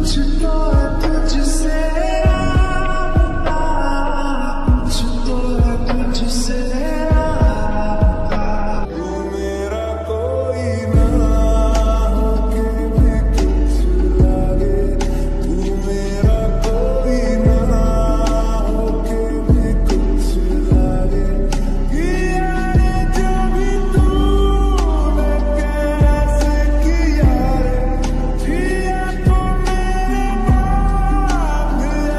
कुछ तो है तुझसे राबता, कुछ तो है तुझसे राबता। तू मेरा कोई ना होके भी कुछ लागे, तू मेरा कोई ना होके भी कुछ लागे। किया रे जो भी तूने कैसे किया रे, जिया तो मेरे बाद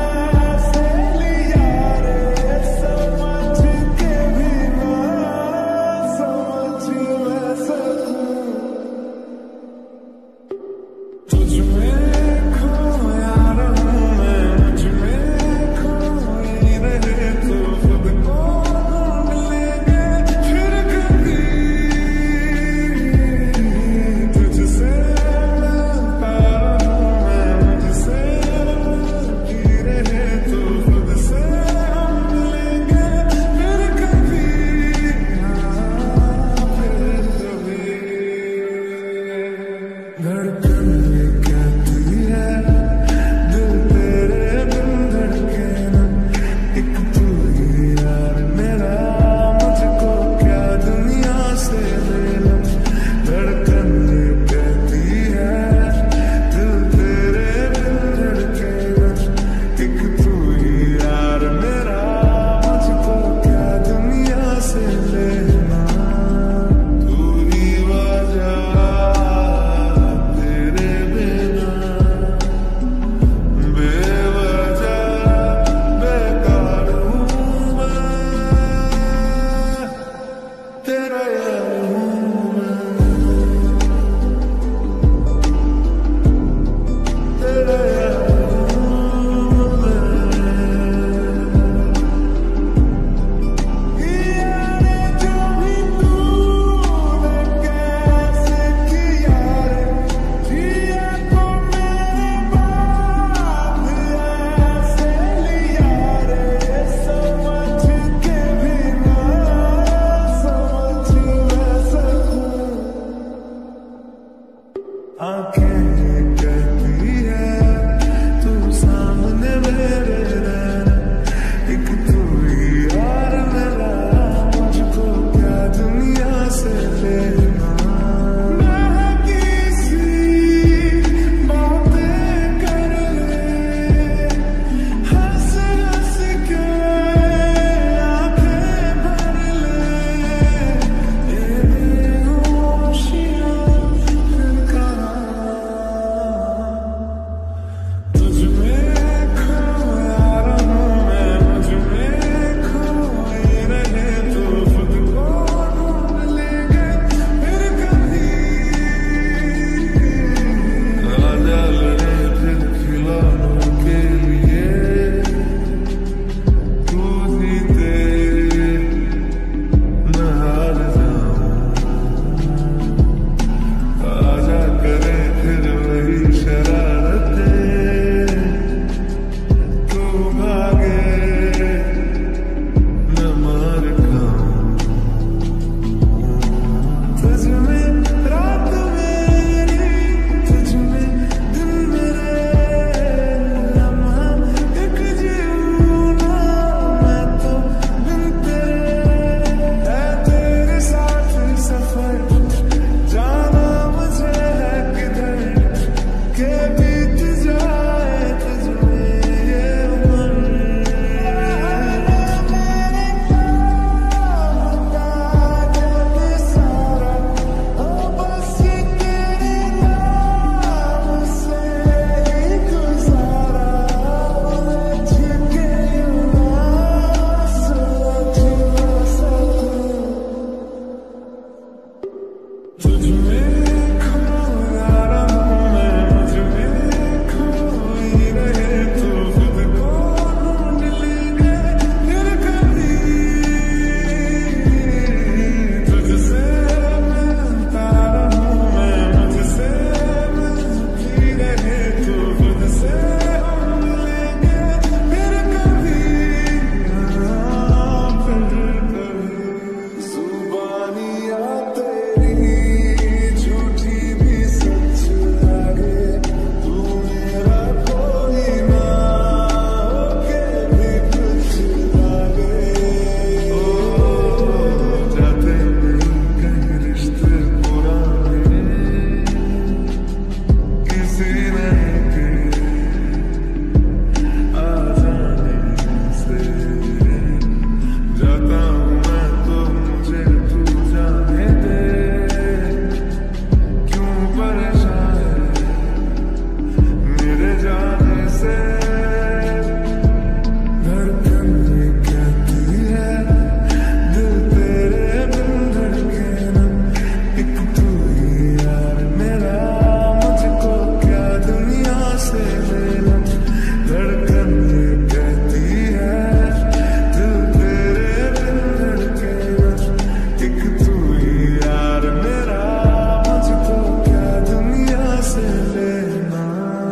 से लेना, धड़कन ये कहती है दिल तेरे बिन धड़केगा, एक तू ही यार मेरा, मुझको क्या दुनिया से लेना।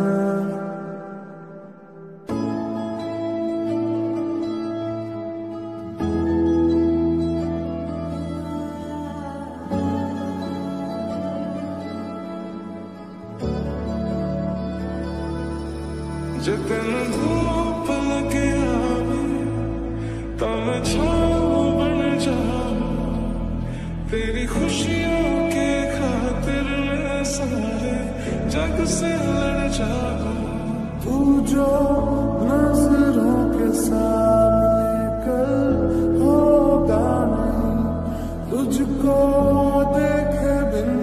जे तेन धूप लगे आवे तां मैं छाँव बन जाऊं, तेरी खुशियों के खातिर मैं सारे जग से लड़ जाऊं। तू जो नजरों के सामने कल होगा नहीं, तुझको देखे बिन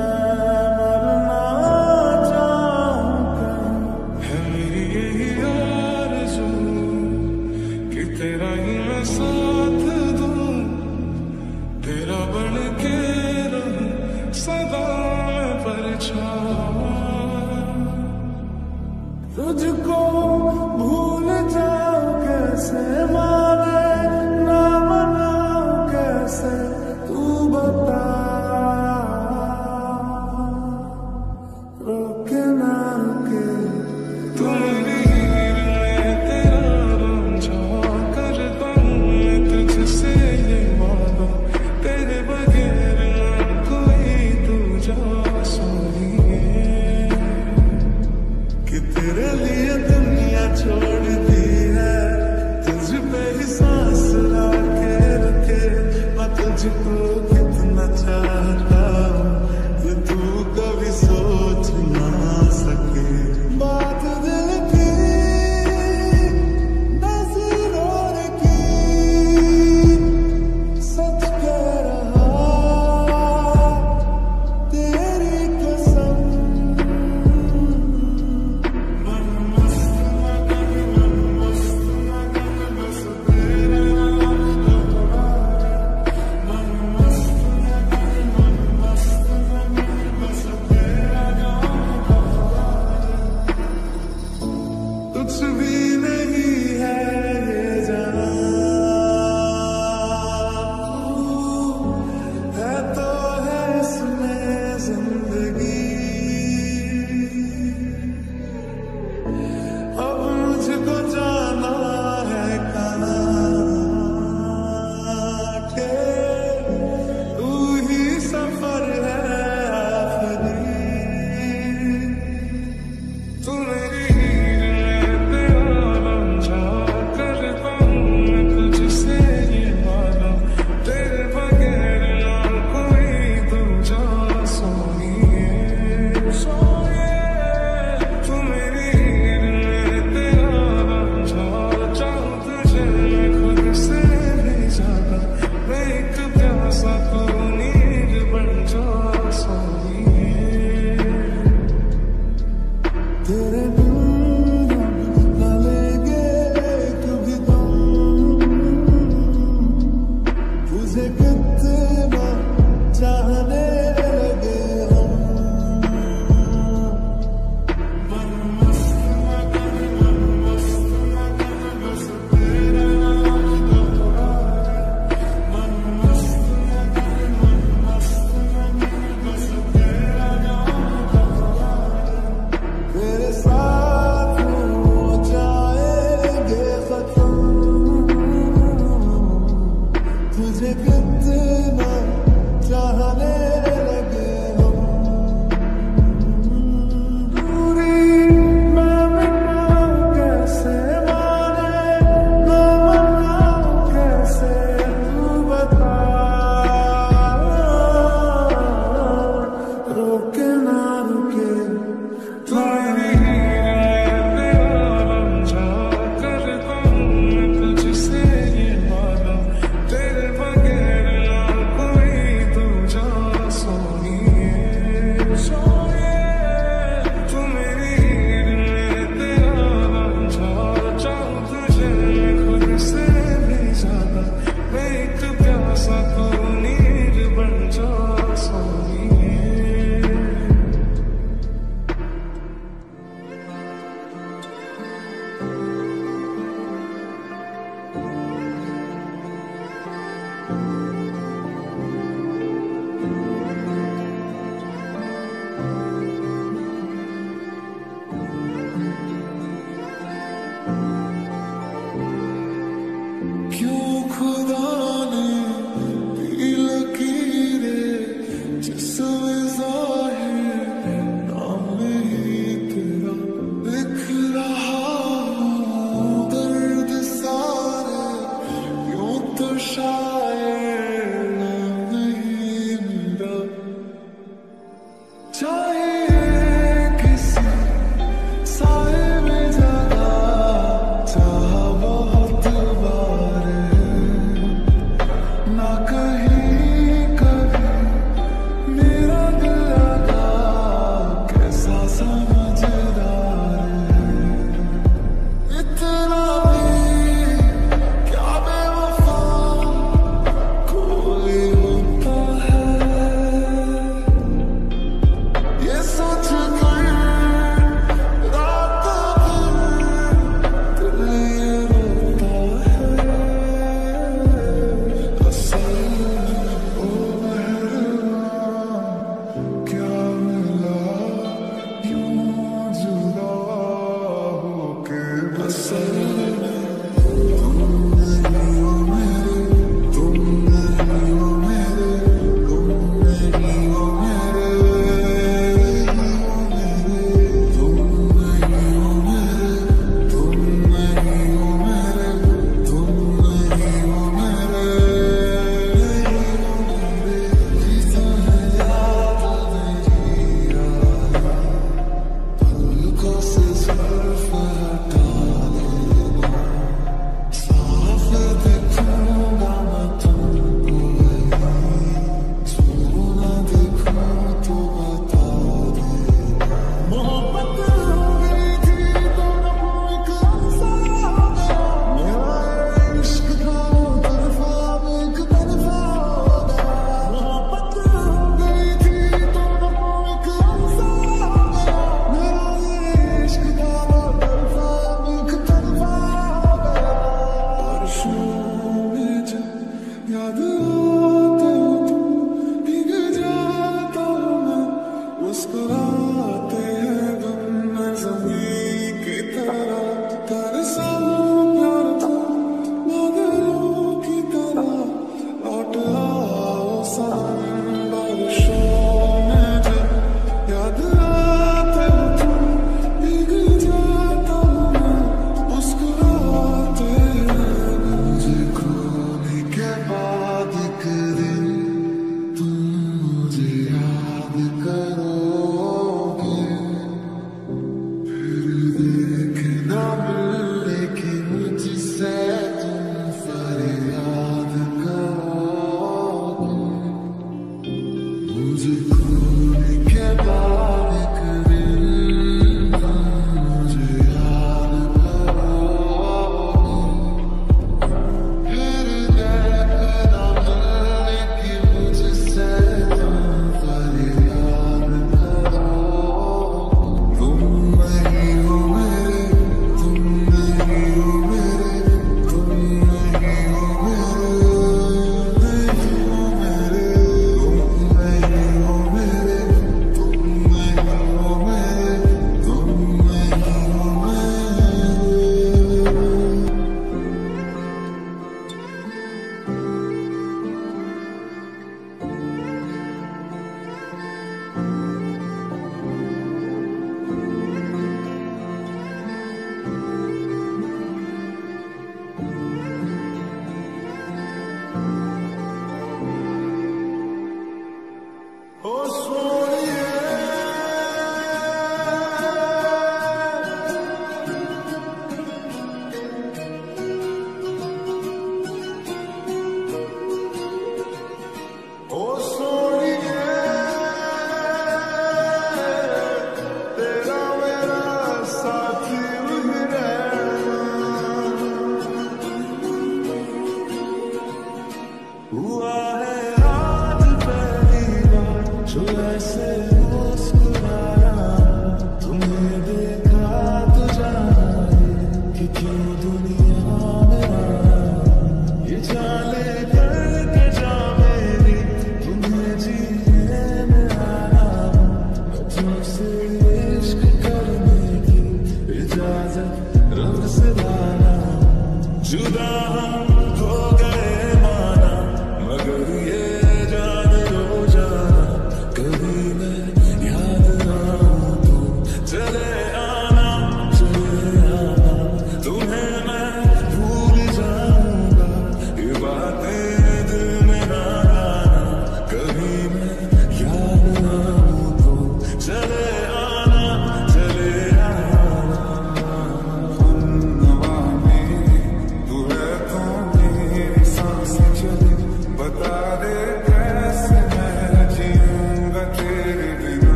तेरा ही मैं साथ दूं, तेरा बन के रहूं सदा मैं परछावा। तुझको भूल जाऊं कैसे, माने ना मनाऊं कैसे, तू बता, रोके ना रुके तू मेरी तेरे लिए दुनिया छोड़ दी है, तुझ पे ही सांस लाके रखे, मैं तुझको कितना चाहता हूँ ये तू कभी सोच ना सके। बात दिल की नजरों की सच कह रहा, तेरी कसम कुछ भी नहीं है ये जाना, है तो है इसमें जिंदगी, अब मुझको जाना है कहाँ के, तू ही सफर है आखिरी, तू मेरी तेरे बिन न लेंगे कभी तुम, तुझे कितना चाहने लगे हम, मन मस्त बस तेरा नाम दोहराए, मन मस्त बस तेरा नाम दोहराए, तेरे साथ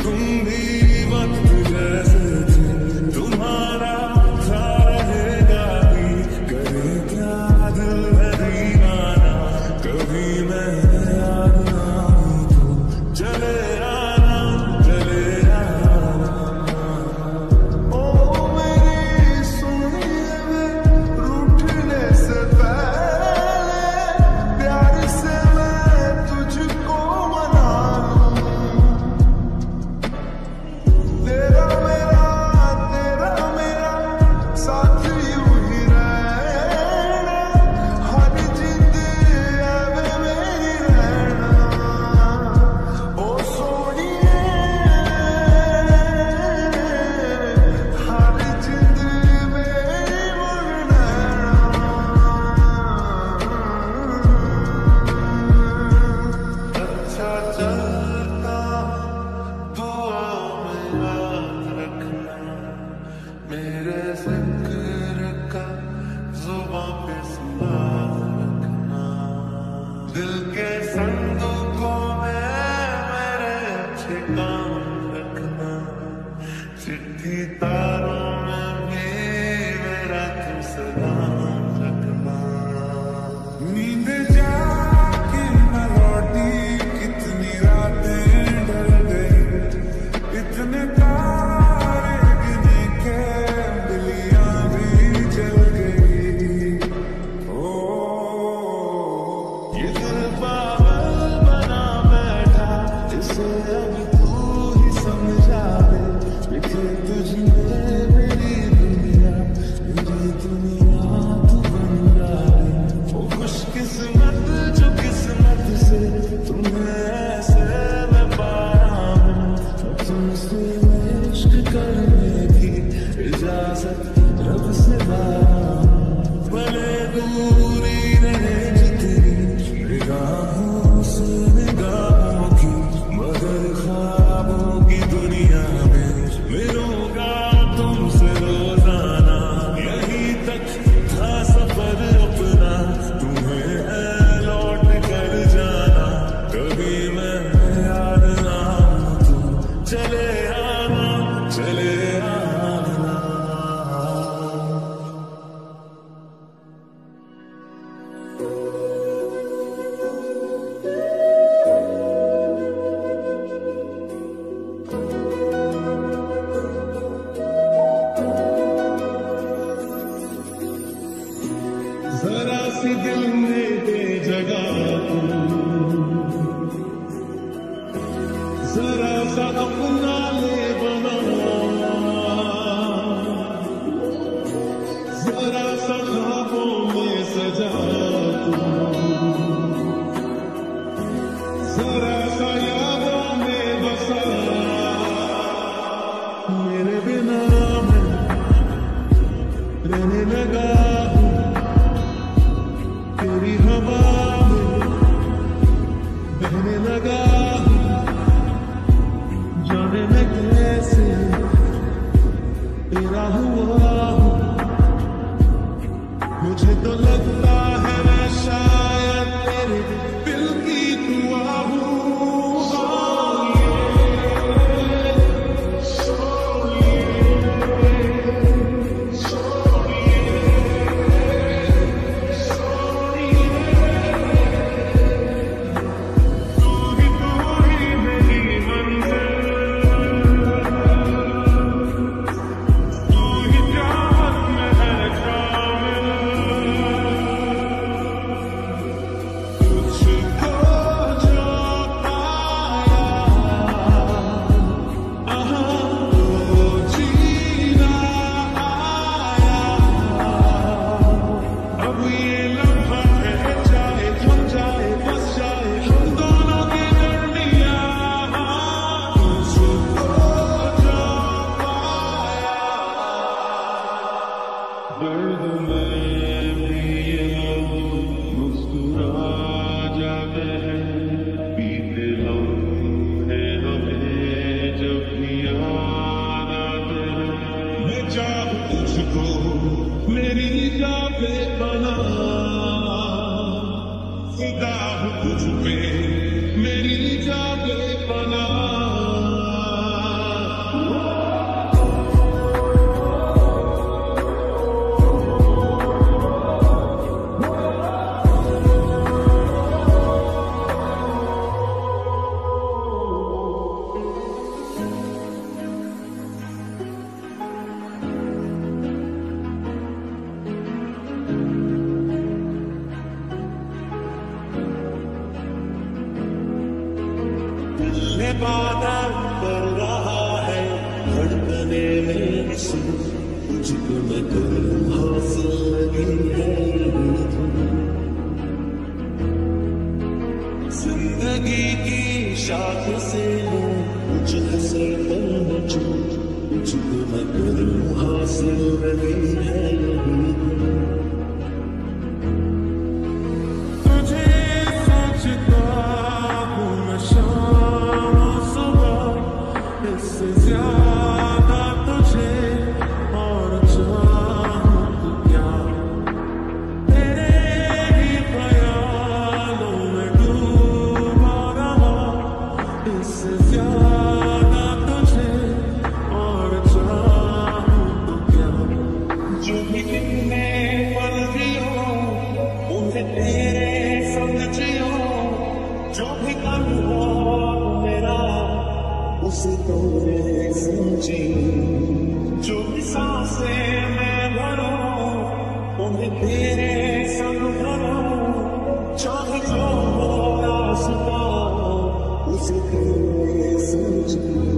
तुम भी वक्त जैसे थे, तुम्हारा था रहेगा भी, करे क्या दिल है दीवाना, कभी मैं याद ना हूं तो चले आना, चले आना। ओ मेरी सुनिए वे, रूठने से पहले प्यार से मैं तुझको मना लूं, तेरा मेरा साथ यूं ही रहना, हर जिंद आवे मेरी रहना। ओ सोनिए, हर जिंद मेरी बनना। अच्छा चलता दुआ में याद रखना, मेरे जिक्र का जुबां पे सुना रखना, दिल के संदूकों में मेरे अच्छे काम रखना, चिट्ठी तारों में भी मेरा तुम सलाम रखना। नींद जाके न लौटी, कितनी रातें ढल गई, इतने तारे गिने के बिलियां भी जल गई। ओ ये दिल पागल बना बैठा, इसे अब तू ही समझा दे, बिखरे तुझ में मेरी दुनिया तू बन जाए। ओ खुशकिस्मत जो किस्मत से तुम्हें ऐसे मैं पाया हूं, तुमसे इश्क करने की इजाजत रब से मांगा हूं। भले दूरी रहे जितनी निगाहों से निगाहों की, मगर ख्वाबों की दुनिया में मिलूंगा तुमसे रोजाना। यहीं तक था सफर अपना, तुम्हें है लौट कर जाना, कभी मैं याद ना हूं तो चले आना, चले आना। जरा सी दिल में दे जगह तू, जरा सा अपना ले बना, जरा सा ख्वाबों में सजा तू, जरा सा यादों में बसा, मेरे बिना मैं रहने लगा हूँ, तेरी हवा में बहने लगा हूँ, जाने मैं कैसे तेरा हुआ हूँ। मुझे तो लगता है मैं शायद तेरे दिल की दुआ हूँ। तुझ पे मेरी जागे पना से तुझको मैं करूँ हासिल लगी है यही धुन। जिंदगी की शाख से मैं कुछ हंसे पर बचूं, तुझको मैं करूँ हासिल लगी है यही धुन। तुझे सोचता हूँ मैं शाम सुबह, इससे ज्यादा तुझे और चाहूँ तो क्या। तेरे ही ख्यालों में डूबा रहा, इससे ज्यादा तुझे और चाहूँ तो क्या। जो भी तुमने पल जियो उन्हें तेरे संग जियो, जो भी कम हो मेरा उसे तोरे समझियो। जो भी सांसें मैं भरूं उन्हें तेरे संग भरूं, चाहे जो हो रास्ता उसे तोरे समझियो।